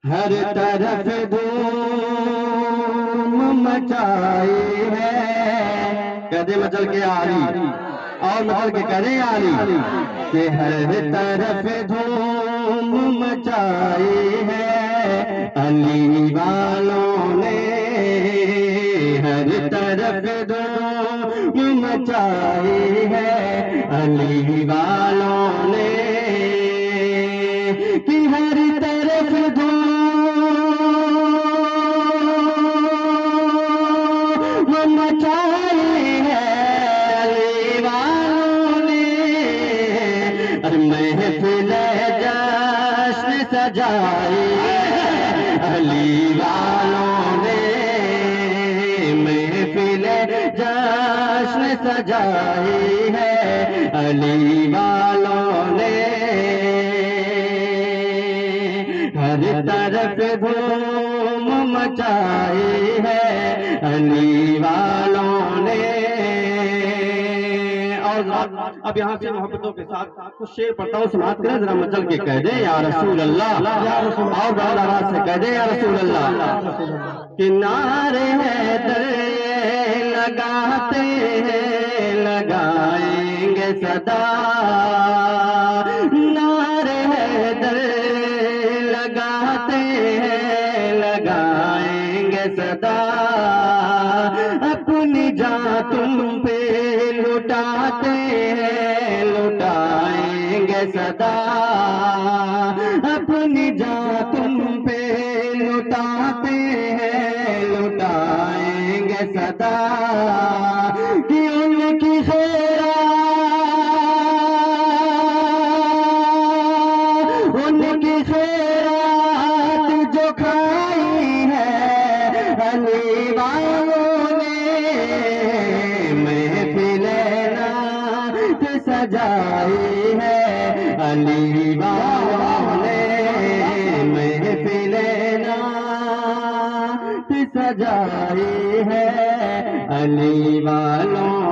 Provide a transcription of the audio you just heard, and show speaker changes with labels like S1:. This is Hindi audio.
S1: हर तरफ धूम मचाई है। कदे मचल के आली और मचल के कदे आली कि हर तरफ धूम मचाई है अली वालों ने। हर तरफ धूम मचाई है अली वालों ने कि हर तरफ धूम मचाई है अली वालों ने। महफिल जश्न सजाई है अली वालों ने। महफिल जश्न सजाई है अली वालों ने। हर तरफ धूम मचाई है अली वालों ने। और अब यहाँ से मोहब्बतों के साथ कुछ शेर पढ़ता हूँ, समाप्त करें जरा मचल के कह दे या रसूल अल्लाह। और बाल आवाज से कह दे या रसूल अल्लाह। किनारे है दर लगाते हैं लगाएंगे सदा। नारे है दर लगाते हैं लगाएंगे सदा। अपनी जान तुम पे लुटाते हैं लुटाएंगे सदा। अपनी जान तुम पे लुटाते हैं लुटाएंगे सदा। कि उनकी खैरात जो खाई है अली वालों ने। महफिल नात सजाई है अली वालों ने। महफिल नात सजाई है अली वालों